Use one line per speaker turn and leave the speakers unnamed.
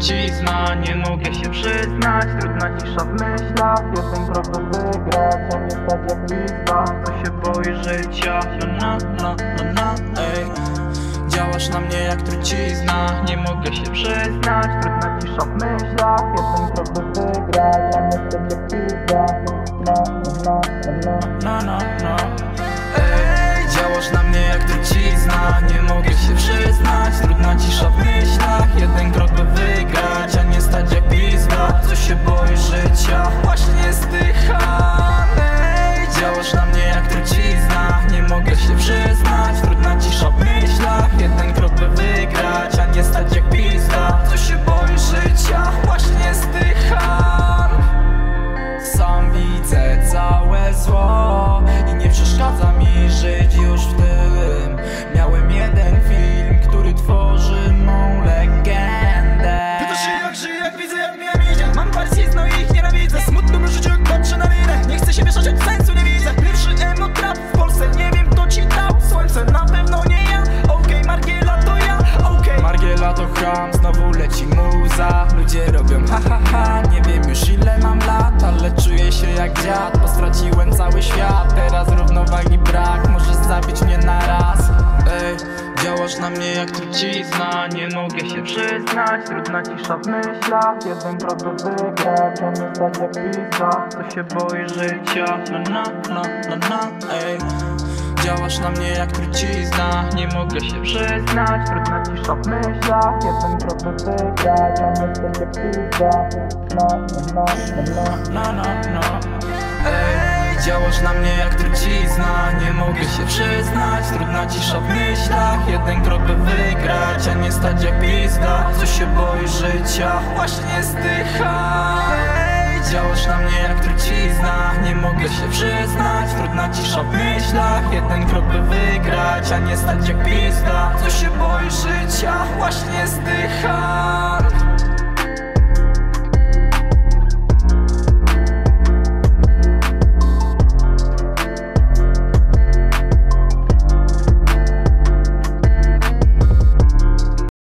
trucizna, nie mogę się przyznać. Trudna cisza w myślach, jeden krok by wygrać, a nie stać jak pizda. To się boi życia, ej. Działasz na mnie jak trucizna, nie mogę się przyznać. Trudna cisza w myślach, jeden krok by wygrać, a nie stać jak pizda. Ej, działasz na mnie jak trucizna, nie mogę się przyznać. Trudna cisza w myślach, jeden krok by wygrać, a nie stać jak pizda. Co się boi życia, właśnie zdycham. Ej, działasz na mnie jak trucizna, nie mogę się przyznać. Trudna cisza w myślach, jeden krok by wygrać, a nie stać jak pizda. Co się boi życia, właśnie zdycham. Sam widzę całe zło i nie przeszkadza mi żyć już w tym. Miałem jeden film, który tworzy mą legendę.
Pytasz się jak żyję, jak widzę, jak mnie idzie. Mam parsizno i ich nienawidzę. Smutno mi życie, jak patrzę na minę. Nie chcę się mieszać, choć sensu nie widzę. Pierwszy emo-trap w Polsce, nie wiem kto ci dał słońce, na pewno nie ja. Okej, Margiela to ja, okej.
Margiela to cham, znowu leci muza. Ludzie robią ha ha ha, nie wiem już ile mam lat, ale czuję się jak dziad, bo straciłem cały świat. Teraz równowagi brak, możesz zabić mnie na raz. Ej, działasz na mnie jak trucizna, nie mogę się przyznać. Trudna cisza w myślach, jeden krok by wygrać, a nie stać jak pizda. To się boi życia, ej. Działasz na mnie jak trucizna, nie mogę się przyznać. Trudna cisza w myślach, jeden krok by wygrać, a nie stać jak pizda. Ej, działasz na mnie jak trucizna, nie mogę się przyznać. Trudna cisza w myślach, jeden krok by wygrać, a nie stać jak pizda. Co się boi życia, właśnie zdycha. Ej, działasz na mnie jak trucizna, nie mogę się przyznać. Trudna cisza w myślach, jeden krok by wygrać, a nie stać jak pizda. Co się boi życia, właśnie zdycha.